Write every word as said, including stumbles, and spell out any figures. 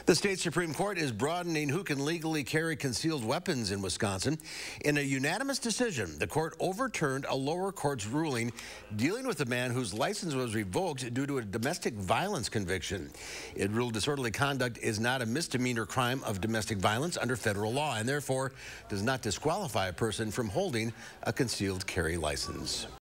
The state Supreme Court is broadening who can legally carry concealed weapons in Wisconsin. In a unanimous decision, the court overturned a lower court's ruling dealing with a man whose license was revoked due to a domestic violence conviction. It ruled disorderly conduct is not a misdemeanor crime of domestic violence under federal law and therefore does not disqualify a person from holding a concealed carry license.